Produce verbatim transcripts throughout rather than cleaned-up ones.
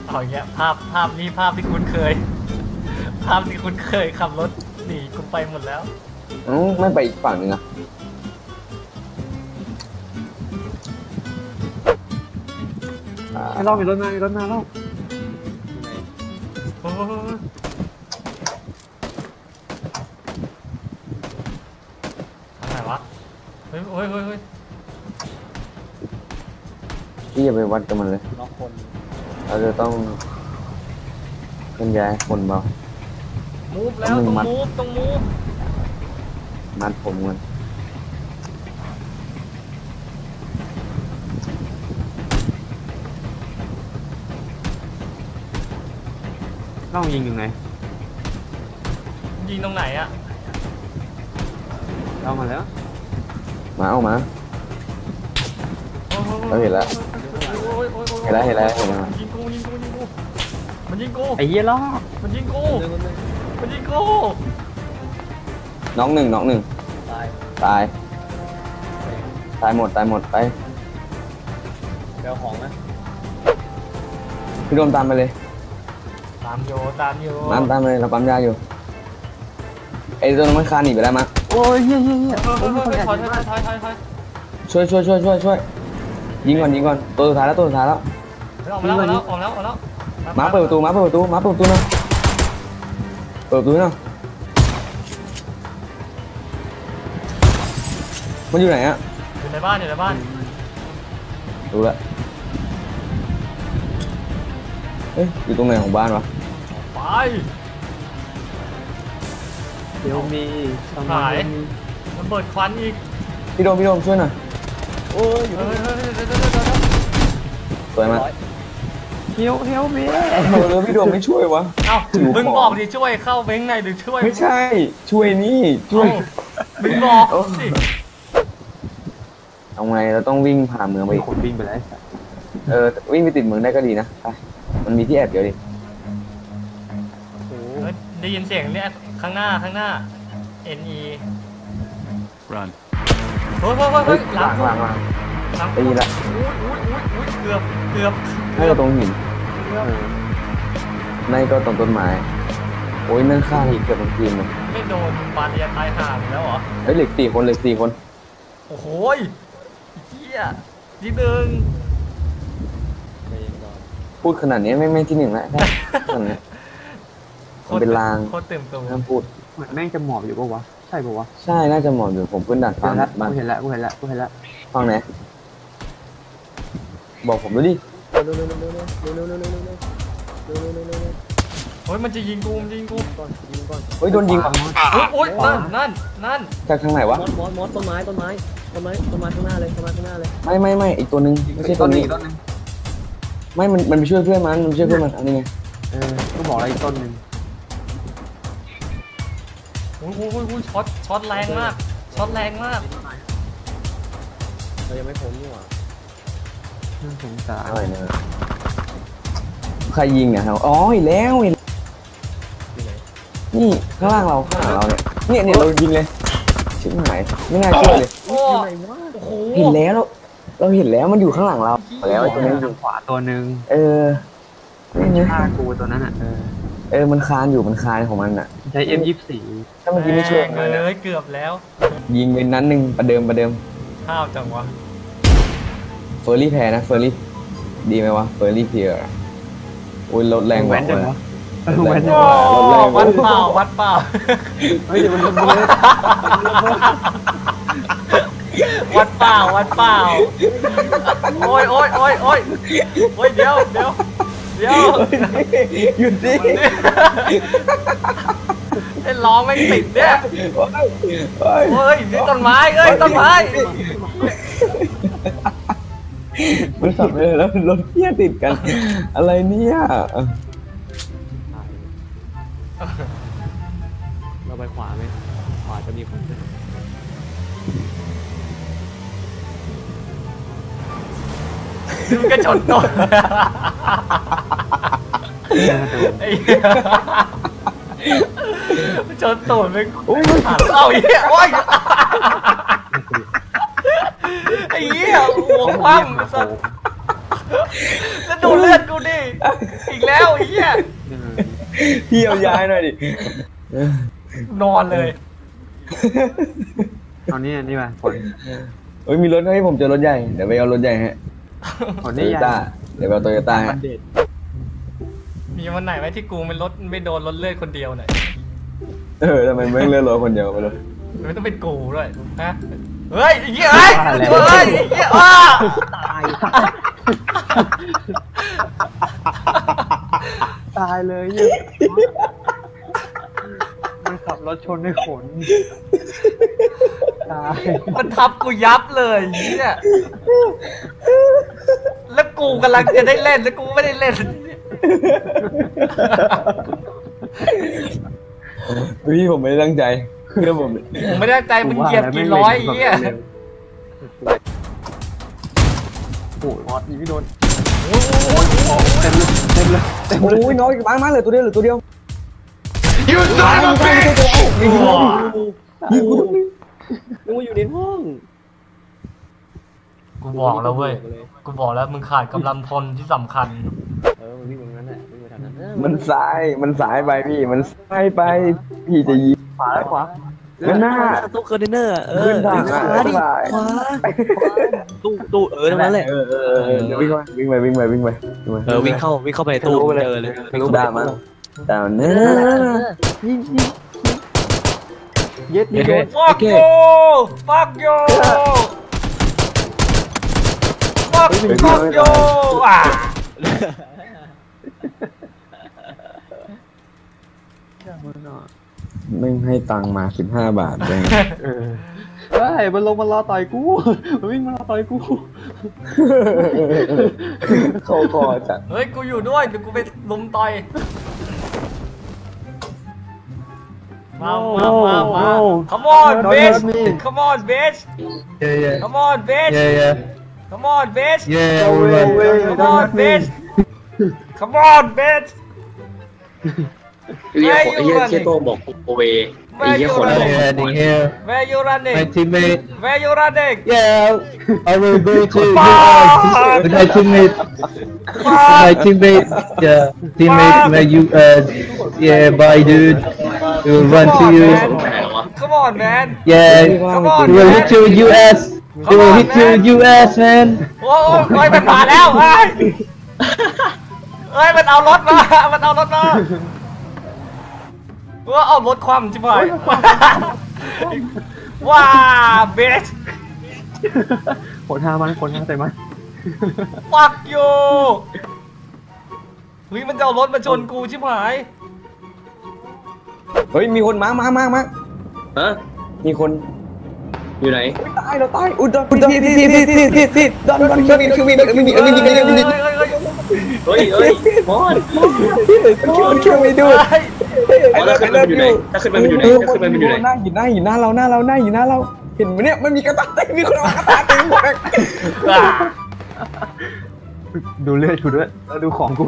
เอาอย่างเงี้ยภาพภาพนี้ภาพที่คุ้นเคยภาพที่คุ้นเคยขับรถหนีกูไปหมดแล้วอืมไม่ไปอีกฝั่งหนึ่งอะไม่รอบมีรถมามีรถมาแล้วโอ้ทางไหนวะเฮ้ยเฮ้ยเฮ้ยเฮ้ยพี่อย่าไปวัดกับมันเลยเราจะต้องเคลื่อนย้ายคนเบามูฟแล้วต้องมูฟต้องมูฟมัดผมกันต้องยิงยังไงยิงตรงไหนอะเอามาแล้วมาเอามาเราเห็นแล้วเห็นแล้วเห็นแล้วเห็นแล้วยิงกูยิงกูยิงกูมันยิงกูไอ้เหี้ยล้อมันยิงกูมันยิงกูน้องหนึ่งน้องหนึ่งตายตายตายหมดตายหมดไปเดี๋ยวของนะพี่โดมตามไปเลยตามโยตามโยตามตามเลยเราปั๊มยาอยู่ไอ้ตัวนั้นมันคานหนีไปแล้วมั้งโอ้ยเฮียเฮียเฮียช่วยช่วยช่วยช่วยช่วยยิงก่อนยิงก่อนตัวสุดท้ายแล้วตัวสุดท้ายแล้วออกมาแล้วออกแล้วออกแล้วออกแล้วมาเปิดประตูมาเปิดประตูมาเปิดประตูนะเปิดประตูนะมันอยู่ไหนอะอยู่ในบ้านอยู่ในบ้านดูละเอ้ยอยู่ตรงไหนของบ้านวะไปเดี๋ยวมีหายมันเปิดควันอีกพี่โดมพี่โดมช่วยหน่อยโอ้ยอยู่สวยมากเฮลเฮลเมย์เออพี่โดมไม่ช่วยวะเอ้ามึงบอกดิช่วยเข้าเบ้งไงหรือช่วยไม่ใช่ช่วยนี่ช่วยมึงบอกสิเอาไงเราต้องวิ่งผ่านเมืองไปอีกคนวิ่งไปแล้วเออวิ่งไปติดเมืองได้ก็ดีนะไปมันมีที่แอบเดี๋ยวดิได้ยินเสียงเนี่ยข้างหน้าข้างหน้า N E run เฮ้ยเฮ้ยเฮ้ยหลังหลังหลังหลังได้ยินละอุ้ยอุ้ยอุ้ยอุ้ยเกือบเกือบให้เราตรงหินในก็ตรงต้นไม้โอ้ยนั่นฆ่าอีกเกือบทั้งทีมเลยไม่โดนบาเรียตายห่าแล้วเหรอเฮ้ยเหล็กสี่คนเหล็กสี่คนโอ้โหเฮียที่หนึ่งพูดขนาดนี้ไม่ไม่ที่หนึ่งแล้วขนาดนี้มันเป็นลางโคตรเต็มตัวห้ามพูดเหมือนแม่งจะหมอบอยู่ปะวะใช่ปะวะใช่น่าจะหมอบอยู่ผมขึ้นดัดฟ้าบ้านกูเห็นแล้วกูเห็นแล้วกูเห็นแล้วฟังไหนบอกผมด้วยดิเฮ้ยมันจะยิงกูมันจะยิงกูเฮ้ยโดนยิงก่อนโอ้ยนั่นนั่นนั่นจากทางไหนวะมอสมอสมอสต้นไม้ต้นไม้ต้นไม้ต้นไม้ข้างหน้าเลยต้นไม้ข้างหน้าเลยไม่ไม่ไม่อีกตัวนึงไม่ใช่ตัวนี้ไม่มันมันไปช่วยเพื่อนมันมันช่วยเพื่อนมันอันนี้ไงเออต้องบอกอะไรอีกต้นนึงโอ้ยโอ้ยโอ้ยช็อตช็อตแรงมากช็อตแรงมากเรายังไม่พ้นนี่หว่าน่าสงสารอะไรเนี่ยใครยิงอ่ะอ๋ออีกแล้วนี่ข้างล่างเราข้างหลังเราเนี่ยเนี่ยเนี่ยเรายิงเลยชิบหายไม่น่าเชื่อเลยเห็นแล้วเราเห็นแล้วมันอยู่ข้างหลังเราแล้วตัวนี้อยู่ขวาตัวนึงเออนี่ฆ่ากูตัวนั้นอ่ะเออเออมันคานอยู่มันคานของมันอ่ะใช้ เอ็ม ยี่สิบสี่ถ้าเมื่อกี้ไม่ช่วยเลยเกือบแล้วยิงเป็นนั้นหนึ่งประเดิมประเดิมข้าวจังวะเฟอร์รี่แพ้นะเฟอร์รี่ดีไหมวะเฟอร์รี่เพียร์โอ้ยรถแรงกว่าเลยวัดเปล่าวัดเปล่าเฮ้ยเดี๋ยวมันระเบิดวัดเปล่าวัดเปล่าโอ้ยโอ้ยโอ้ยโอ้ยโอ้ยเดี๋ยวเดี๋ยวเดี๋ยวหยุดดิไอ้ล้อไม่ติดเนี่ยเฮ้ยนี่ต้นไม้เอ้ยต้นไม้มันสับเลยแล้วรถเพี้ยติดกันอะไรเนี่ยเราไปขวาไหมขวาจะมีคนมึงก็ชนต้นชนต้นไปโอ้ยเอาอีกโอ้ยไอ้เหี้ยหัวคว่ำสัสแล้วดูเลือดกูดิอีกแล้วไอ้เหี้ยพี่เอาย้ายหน่อยดินอนเลยเอานี่นี่มาผลเฮ้ยมีรถให้ผมเจอรถใหญ่เดี๋ยวไปเอารถใหญ่ฮะผลโตนี่โยยังต้าเดี๋ยวไปเอาโตโยต้ามัฮะนเด็ดมีวันไหนไหมที่กูเป็นรถไม่โดนรถเลือดคนเดียวหน่อยเออทำไมไม่เลือกรถคนเดียวไปเลยไม่ต้องเป็นกูด้วยฮะเฮ้ยไอ้เหี้ยเฮ้ยเฮ้ยไอ้เหี้ยอ้าตายเลยเนี่ยมันขับรถชนด้วยขนตายมันทับกูยับเลยเหี้ยแล้วกูกำลังจะได้เล่นแล้วกูไม่ได้เล่นพี่ผมไม่ได้ตั้งใจเพื่อนผมมึงไม่ได้ตั้งใจมึงเหยียบกี่ร้อยไอ้เหี้ยโอ้โหมอสยิงไม่โดนโอ้โหเต็มเลยเต็มเลยเต็มเลยโอ้ยน้อยบ้างมากเลยตัวเดียวหรือตัวเดียว You son of a bitch! ยิงกูนึกว่าอยู่ในห้องกูบอกแล้วเว้ยกูบอกแล้วมึงขาดกำลังพลที่สำคัญเออมันวิ่งตรงนั้นแหละวิ่งไปทางนั้นเออมันซ้ายมันสายไปพี่มันซ้ายไปพี่จะยิงขวาแล้วขวาข้างหน้าตู้คอนเทนเนอร์เอขึ้อนทางขวาดิซ้ายขวาตู้ตู้เออตรงนั้นแหละเออเออเออเดี๋ยววิ่งไปวิ่งไปวิ่งไปวิ่งไปวิ่งไปเออวิ่งเข้าวิ่งเข้าไปในตู้เจอเลยลูกดามาดาวเนื้อยิงยิงเย็ดยิงโดน fuck you fuck you fuck fuck you อ่ะไม่ให้ตังค์มาสิบห้าบาทเลยเออเฮ้ยมันลงมารอต่อยกูมันวิ่งมารอต่อยกูเขาคอจัดเฮ้ยกูอยู่ด้วยเดี๋ยวกูไปลุมต่อยมามามามา come on bitch come on bitch Yeah, yeah. come on bitch Yeah, yeah. come on bitch Yeah, alright. come on bitch come on bitch ไอ้เหี้ยไอ้เหี้ยเชี่ยโต้งบอกโอเวไอ้เหี้ยคนบอก I'm heading here. where you My running teammate. where you running Yeah, I will go to Fuck! you with my teammate. My teammate. Yeah, teammate. My you. Uh, yeah, bye, dude. We will run to you. แผลวะ come on man Yeah, come on we will hit man you, U S. We will hit you, U S, man. โอ้โหเฮ้ยมันมาแล้วเฮ้ยเฮ้ยมันเอารถมามันเอารถมาว่าเอารถคว่ำใช่ไหมว้าเบสขนทางมันขนทางใส่มันฟักยูเฮ้ยมันจะเอารถมาชนกูใช่ไหมเฮ้ยมีคนมามามามาฮะมีคนอยู่ไหนตายเราตายอุดรอุดรพี่พี่พี่พี่พี่พี่ดอนดอนเครื่องบินเครื่องบินเครื่องบินเครื่องบินเครื่องบินเฮ้ยเฮ้ยเฮ้ยเฮ้ยเฮ้ยมอนเครื่องบินดูมอนถ้าขึ้นไปมันอยู่ไหนถ้าขึ้นไปมันอยู่ไหนถ้าขึ้นไปมันอยู่ไหนหน้าหินหน้าหินหน้าเราหน้าเราหน้าหินหน้าเราเห็นไหมเนี่ยมันมีกระต่ายมีคนเอากระต่ายเต็มหมดเลยดูเลือดกูด้วยแล้วดูของกู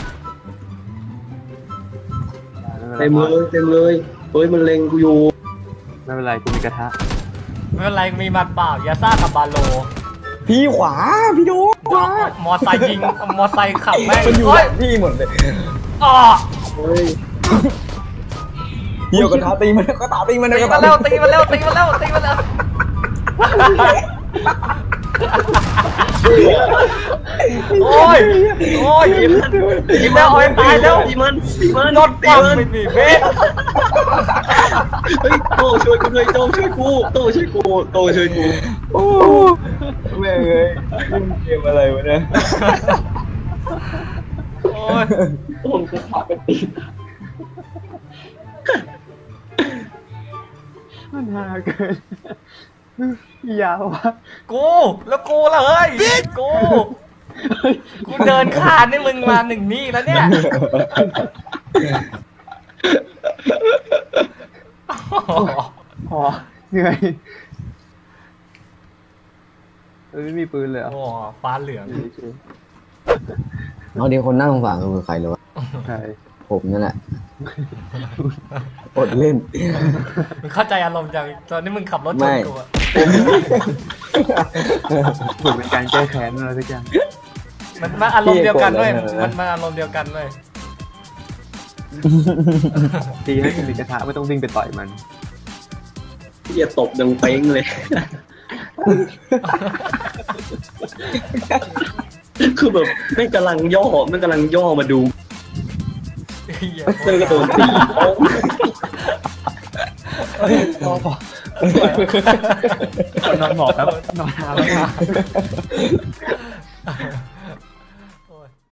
เต็มเลยเต็มเลยเฮ้ยมันเล็งกูอยู่ไม่เป็นไรกูมีกระทะไม่เป็นไรมีมันเปล่ายาซ่ากับบาโลพี่ขวาพี่โดขวามอไซค์ยิงมอไซค์ขับแม่งมันอยู่หเฮ้ลัยงพี่หมดเลยอ๋อเฮ้ยเหี่ยวกระทะตีมันกระตาตีมันตีกระมาตาแล้วตีมาแล้วตีมาแล้วตีมาแล้วโอ้ยโอ้ยยิงแล้วโอ้ยตายแล้วตีมันตีมันรถตีคว่ำมันไปดิเบสเฮ้ยโตช่วยกูด้วยโตช่วยกูโตช่วยกูโตช่วยกูโอ้แม่งเลยเกมอะไรวะเนี่ยโอ้ยโต้งจะขาดไปตีมันหาเกินยาววะกูแล้วกูล่ะเฮ้ยกูกูเดินคานให้มึงมาหนึ่งนี่แล้วเนี่ยพอเหนื่อยเออไม่มีปืนเลยเหรอโอ้ฟ้าเหลืองเอาเดี๋ยวคนนั่งฝั่งคือใครเลยวะใช่ผมนั่นแหละอดเล่นมึงเข้าใจอารมณ์จังตอนนี้มึงขับรถชนกูอะเหมือนเป็นการแก้แค้นอะไรสักอย่างมันมาอารมณ์เดียวกันด้วยมันมาอารมณ์เดียวกันด้วยตีให้มันมีกระทะไม่ต้องวิ่งไปต่อยมันเฮียตบดังเป้งเลยคือแบบไม่กำลังย่อไม่กำลังย่อมาดูเจอกระโดดตีนอนหมอบครับนอนหาแล้ว